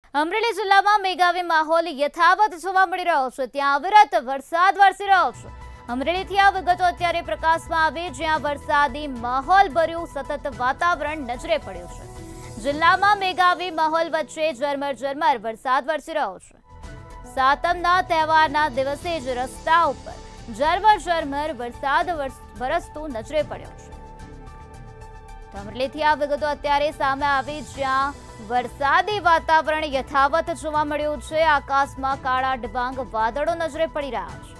અમરેલી જિલ્લામાં મેઘાવી માહોલ યથાવત જોવા મળી રહ્યો છે। ત્યાં અવિરત વરસાદ વરસી રહ્યો છે। અમરેલીથી આ વિગતો અત્યારે પ્રકાશમાં આવી, જ્યાં વરસાદી માહોલ ભર્યું સતત વાતાવરણ નજરે પડ્યું છે। જિલ્લામાં મેઘાવી માહોલ વચ્ચે ઝરમર વરસાદ વરસી રહ્યો છે। સાતમના તહેવારના દિવસે જ રસ્તા ઉપર ઝરમર વરસાદ વરસતું નજરે પડ્યો છે। અમરેલીથી આ વિગતો અત્યારે સામે આવી, જ્યાં વરસાદી વાતાવરણ યથાવત જોવા મળ્યું છે। આકાશમાં કાળા ડિબાંગ વાદળો નજરે પડી રહ્યા છે।